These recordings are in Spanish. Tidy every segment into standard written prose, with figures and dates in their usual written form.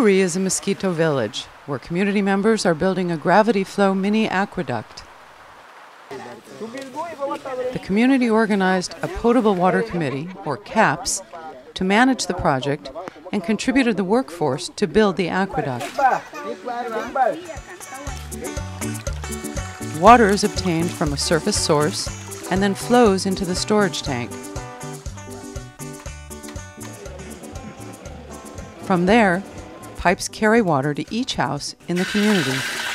Uri is a mosquito village where community members are building a gravity flow mini aqueduct. The community organized a potable water committee, or CAPS, to manage the project and contributed the workforce to build the aqueduct. Water is obtained from a surface source and then flows into the storage tank. From there, pipes carry water to each house in the community.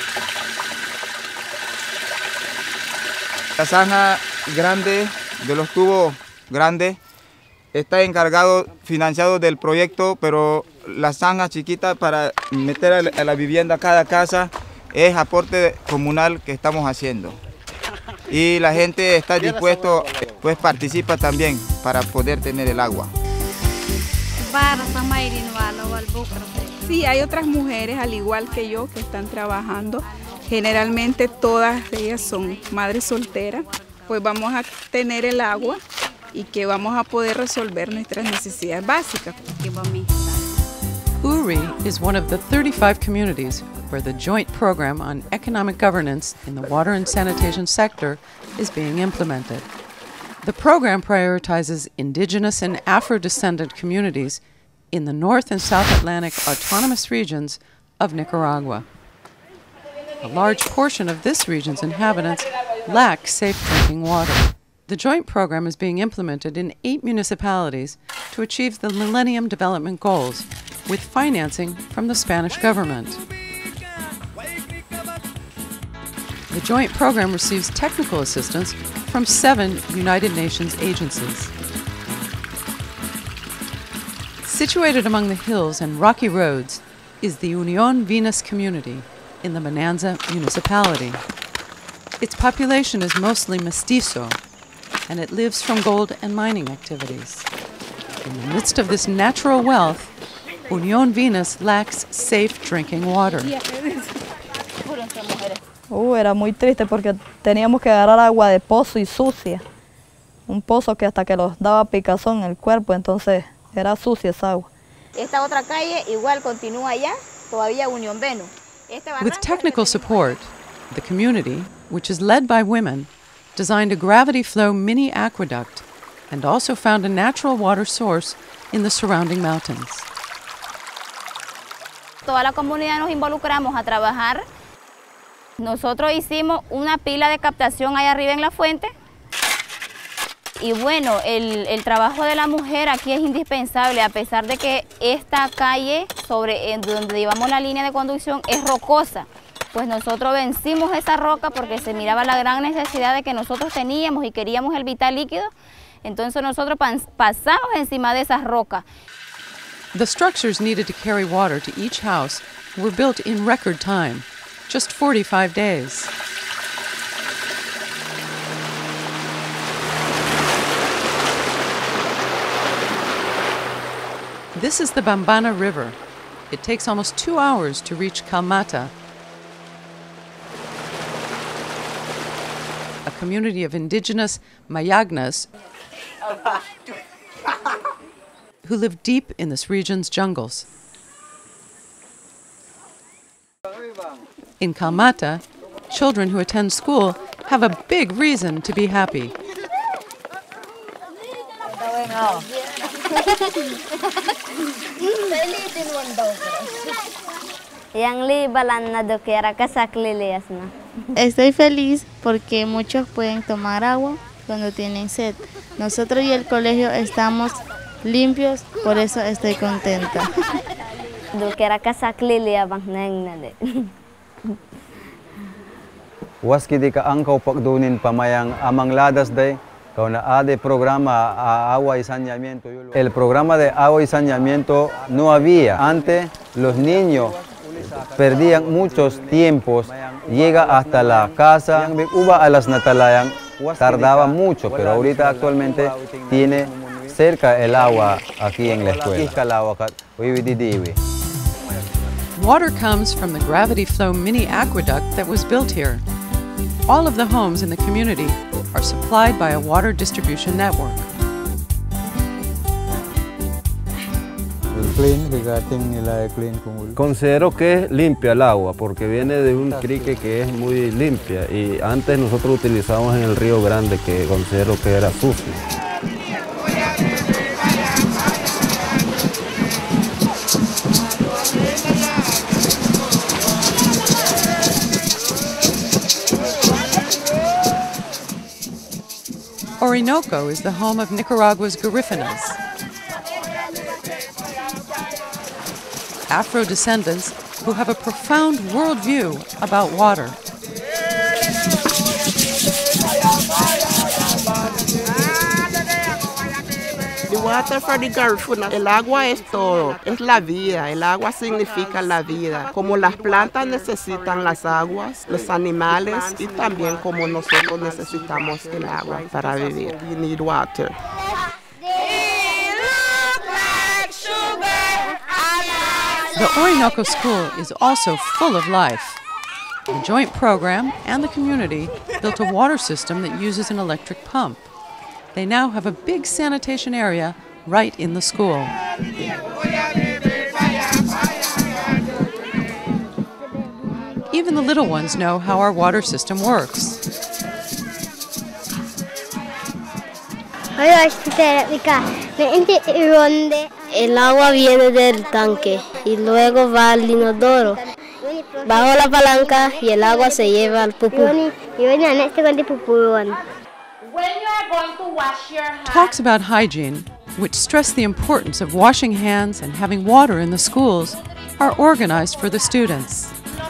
La zanja grande de los tubos grandes está encargado, financiado del proyecto, pero la zanja chiquita para meter a la vivienda a cada casa es aporte comunal que estamos haciendo. Y la gente está dispuesto, pues participa también para poder tener el agua. Sí, hay otras mujeres al igual que yo que están trabajando. Generalmente todas ellas son madres solteras. Pues vamos a tener el agua y que vamos a poder resolver nuestras necesidades básicas. Uri is one of the 35 communities where the joint program on economic governance in the water and sanitation sector is being implemented. The program prioritizes indigenous and Afro-descendant communities in the North and South Atlantic autonomous regions of Nicaragua. A large portion of this region's inhabitants lack safe drinking water. The joint program is being implemented in 8 municipalities to achieve the Millennium Development Goals, with financing from the Spanish government. The joint program receives technical assistance from 7 United Nations agencies. Situated among the hills and rocky roads is the Unión Venus community in the Bonanza municipality. Its population is mostly mestizo, and it lives from gold and mining activities. In the midst of this natural wealth, Unión Venus lacks safe drinking water. Era muy triste porque teníamos que agarrar agua de pozo y sucia. Un pozo que hasta que nos daba picazón en el cuerpo, entonces era sucia esa agua. Esta otra calle igual continúa allá, todavía Unión Venus. With technical support, the community, which is led by women, designed a gravity flow mini aqueduct and also found a natural water source in the surrounding mountains. Toda la comunidad nos involucramos a trabajar. Nosotros hicimos una pila de captación allá arriba en la fuente. Y bueno, el trabajo de la mujer aquí es indispensable, a pesar de que esta calle donde llevamos la línea de conducción es rocosa. Pues nosotros vencimos esa roca porque se miraba la gran necesidad de que nosotros teníamos y queríamos el vital líquido. Entonces nosotros pasamos encima de esas rocas. The structures needed to carry water to each house were built in record time, just 45 days. This is the Bambana River. It takes almost 2 hours to reach Calmata, a community of indigenous Mayagnas who live deep in this region's jungles. In Calmata, children who attend school have a big reason to be happy. Estoy feliz porque muchos pueden tomar agua cuando tienen sed. Nosotros y el colegio estamos limpios, por eso estoy contenta. Waskidi ka angkaw pagdunin pamayang amang ladas day kauna ade programa a agua y saneamiento. El programa de agua y saneamiento no había. Antes los niños perdían muchos tiempos, llega hasta la casa, uva a las Natalayang, tardaba mucho, pero ahorita actualmente tiene cerca el agua aquí en la escuela. Water comes from the gravity flow mini aqueduct that was built here. All of the homes in the community are supplied by a water distribution network. Considero que es limpia el agua porque viene de un crique que es muy limpia y antes nosotros utilizábamos en el río Grande que considero que era sucio. Orinoco is the home of Nicaragua's Garifuna, Afro-descendants who have a profound worldview about water. The water for the Garifuna, el agua es todo, es la vida, el agua significa la vida. Como las plantas necesitan las aguas, los animales y también como nosotros necesitamos el agua para vivir. We need water. The Orinoco School is also full of life. The joint program and the community built a water system that uses an electric pump. They now have a big sanitation area right in the school. Even the little ones know how our water system works. El agua viene del tanque y luego va al inodoro. Bajo la palanca y el agua se lleva al pupú. Talks about hygiene, which stress the importance of washing hands and having water in the schools, are organized for the students.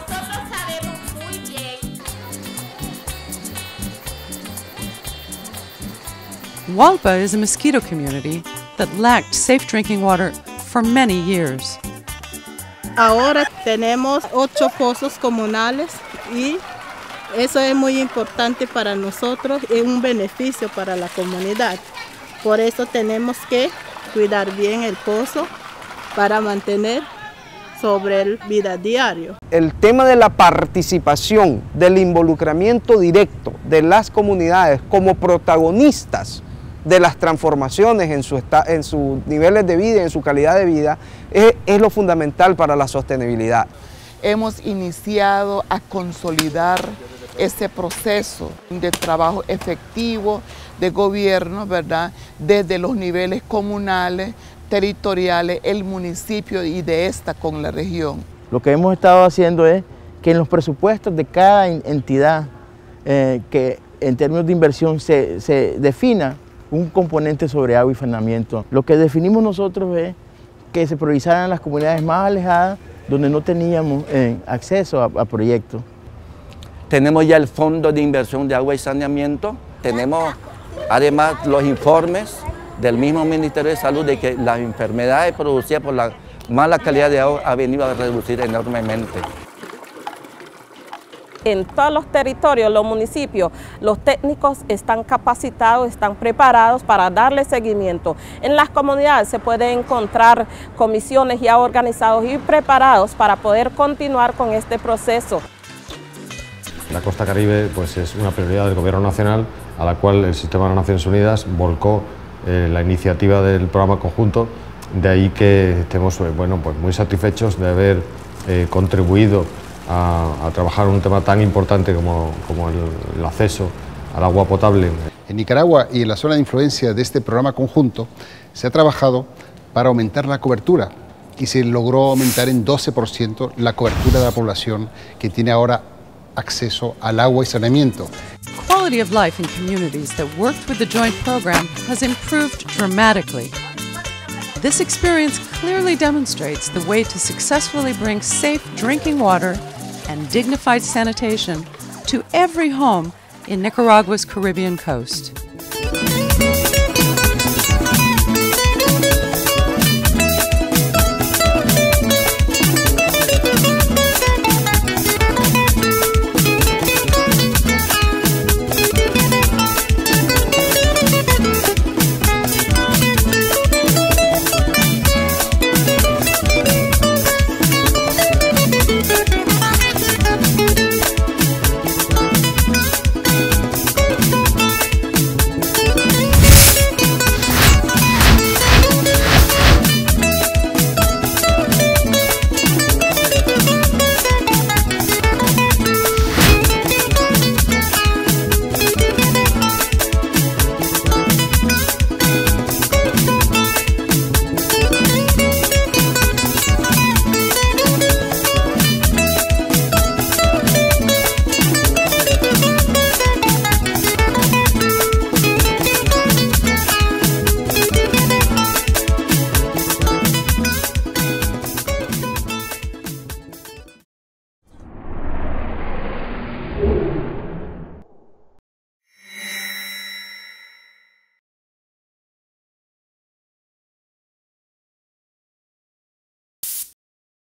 Hualpa is a mosquito community that lacked safe drinking water for many years. Ahora tenemos 8 pozos comunales y eso es muy importante para nosotros, es un beneficio para la comunidad. Por eso tenemos que cuidar bien el pozo para mantener sobre el vida diario. El tema de la participación, del involucramiento directo de las comunidades como protagonistas de las transformaciones en sus niveles de vida y en su calidad de vida es lo fundamental para la sostenibilidad. Hemos iniciado a consolidar ese proceso de trabajo efectivo de gobierno, ¿verdad? Desde los niveles comunales, territoriales, el municipio y de esta con la región. Lo que hemos estado haciendo es que en los presupuestos de cada entidad que en términos de inversión se defina un componente sobre agua y saneamiento. Lo que definimos nosotros es que se priorizaran las comunidades más alejadas donde no teníamos acceso a proyectos. Tenemos ya el Fondo de Inversión de Agua y Saneamiento, tenemos además los informes del mismo Ministerio de Salud de que las enfermedades producidas por la mala calidad de agua ha venido a reducir enormemente. En todos los territorios, los municipios, los técnicos están capacitados, están preparados para darle seguimiento. En las comunidades se pueden encontrar comisiones ya organizados y preparados para poder continuar con este proceso. La costa caribe pues, es una prioridad del Gobierno nacional a la cual el Sistema de las Naciones Unidas volcó la iniciativa del programa conjunto, de ahí que estemos bueno, pues, muy satisfechos de haber contribuido a trabajar un tema tan importante como el acceso al agua potable. En Nicaragua y en la zona de influencia de este programa conjunto se ha trabajado para aumentar la cobertura y se logró aumentar en 12% la cobertura de la población que tiene ahora acceso al agua y saneamiento. Quality of life in communities that worked with the joint program has improved dramatically. This experience clearly demonstrates the way to successfully bring safe drinking water and dignified sanitation to every home in Nicaragua's Caribbean coast.